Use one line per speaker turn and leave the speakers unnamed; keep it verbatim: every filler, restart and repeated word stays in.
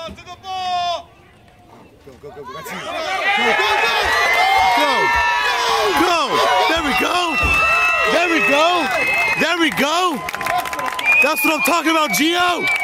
to the ball.
Go, go, go, go. That's you. Go, go, go. Go. Go. There we go. There we go. There we go. That's what I'm talking about, Gio.